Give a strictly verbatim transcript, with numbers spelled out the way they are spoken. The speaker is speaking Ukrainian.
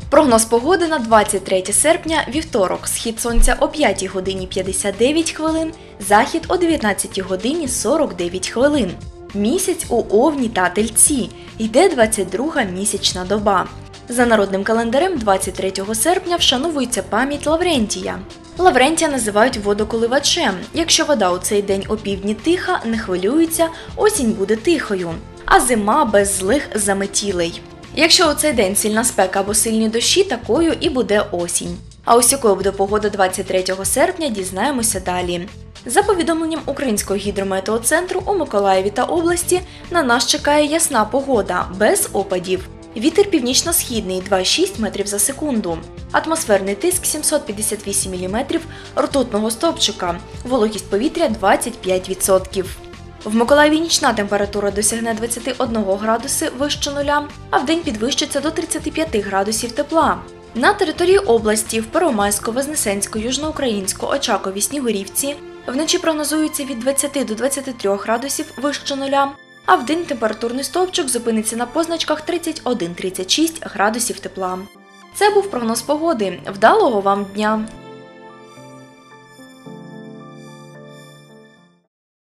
Прогноз погоди на двадцять третє серпня, вівторок. Схід сонця о п'ятій годині п'ятдесят дев'ять хвилин, захід о дев'ятнадцятій годині сорок дев'ять хвилин. Місяць у Овні та Тельці. Йде двадцять друга місячна доба. За народним календарем двадцять третього серпня вшановується пам'ять Лаврентія. Лаврентія називають водоколивачем. Якщо вода у цей день опівдні тиха, не хвилюється, осінь буде тихою, а зима без злих заметілей. Якщо у цей день сильна спека або сильні дощі, такою і буде осінь. А ось якою буде погода двадцять третього серпня, дізнаємося далі. За повідомленням Українського гідрометеоцентру, у Миколаєві та області на нас чекає ясна погода, без опадів. Вітер північно-східний – два цілих шість метрів за секунду. Атмосферний тиск сімсот п'ятдесят вісім міліметрів ртутного стовпчика. Вологість повітря двадцять п'ять відсотків. В Миколаєві нічна температура досягне двадцяти одного градуси вище нуля, а вдень підвищиться до тридцяти п'яти градусів тепла. На території області в Первомайську, Вознесенську, Южноукраїнську, Очакові, Снігурівці вночі прогнозується від двадцяти до двадцяти трьох градусів вище нуля, а вдень температурний стовпчик зупиниться на позначках тридцять один - тридцять шість градусів тепла. Це був прогноз погоди. Вдалого вам дня!